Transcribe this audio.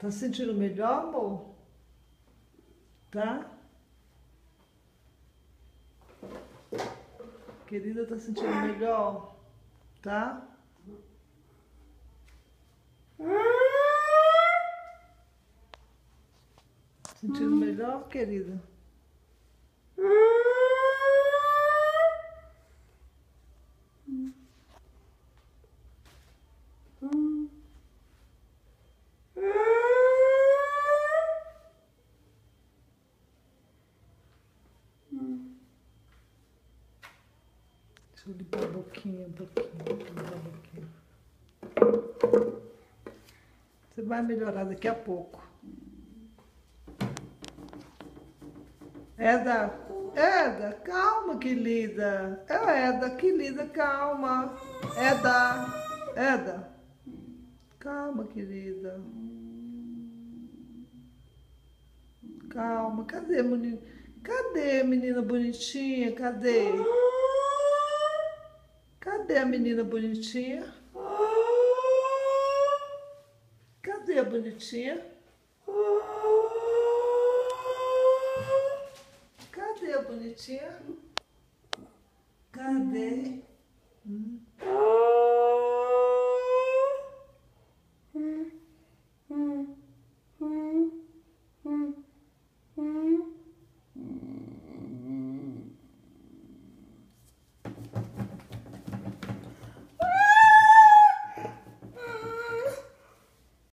Tá se sentindo melhor, amor? Tá? Querida, tá sentindo melhor? Tá? Sentindo melhor, querida? Deixa eu limpar a boquinha um pouquinho. Limpar a boquinha. Você vai melhorar daqui a pouco. Eda, calma, querida. Eda, querida, calma. Eda, calma, querida. Calma, cadê, menina? Cadê, menina bonitinha? Cadê? Cadê a menina bonitinha? Cadê a bonitinha? Cadê a bonitinha? Cadê?